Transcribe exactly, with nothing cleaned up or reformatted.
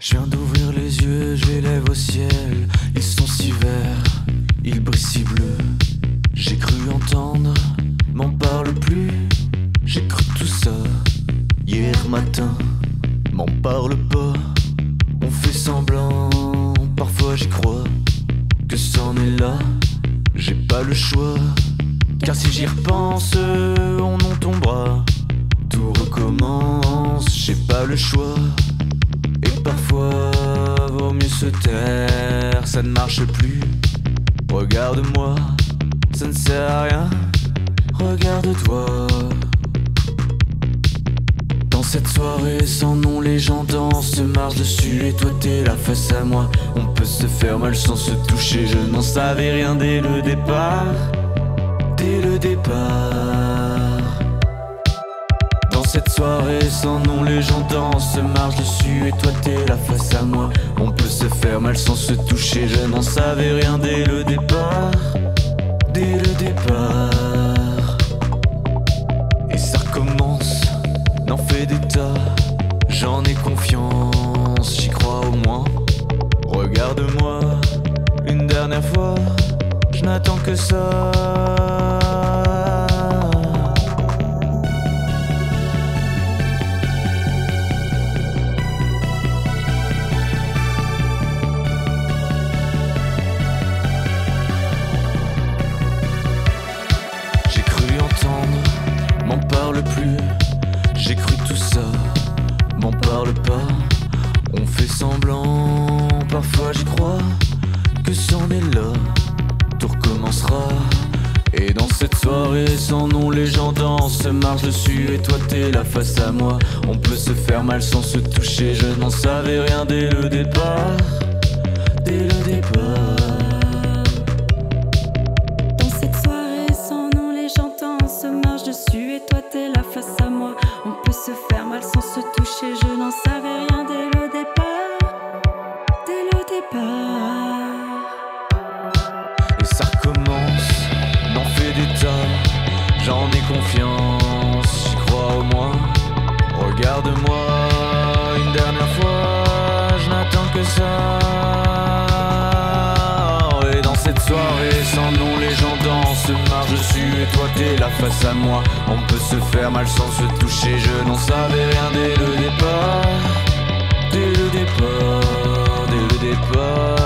Je viens d'ouvrir les yeux, je les lève au ciel. Ils sont si verts, ils brillent si bleus. J'ai cru entendre, m'en parle plus. J'ai cru tout ça hier matin, m'en parle pas. On fait semblant, parfois j'y crois que c'en est là. J'ai pas le choix, car si j'y repense, on non tombera. Tout recommence, j'ai pas le choix. Et parfois, vaut mieux se taire, ça ne marche plus. Regarde-moi, ça ne sert à rien. Regarde-toi. Dans cette soirée sans nom, les gens dansent, se marchent dessus. Et toi t'es là face à moi. On peut se faire mal sans se toucher. Je n'en savais rien dès le départ. Dès le départ. Dans cette soirée sans nom, les gens dansent, se marchent dessus. Et toi t'es là face à moi. On peut se faire mal sans se toucher. Je n'en savais rien dès le départ. Dès le départ. Et ça recommence, n'en fais des tas. J'en ai confiance, j'y crois au moins. Regarde-moi, une dernière fois. Je n'attends que ça. M'en parle plus, j'ai cru tout ça, m'en parle pas. On fait semblant, parfois j'y crois que c'en est là, tout recommencera. Et dans cette soirée sans nom, les gens dansent, se marchent dessus. Et toi t'es là face à moi. On peut se faire mal sans se toucher. Je n'en savais rien dès le départ. Dès le départ. Dessus et toi t'es là face à moi. On peut se faire mal sans se toucher. Je n'en savais rien dès le départ. Dès le départ. Et ça recommence, n'en fais des tas. J'en ai confiance, j'y crois au moins. Regarde-moi une dernière fois. Je n'attends que ça. Et dans cette soirée sans nom, les gens dansent, se marchent dessus. Et toi t'es là face à moi. On peut se faire mal sans se toucher. Je n'en savais rien dès le départ. Dès le départ, dès le départ.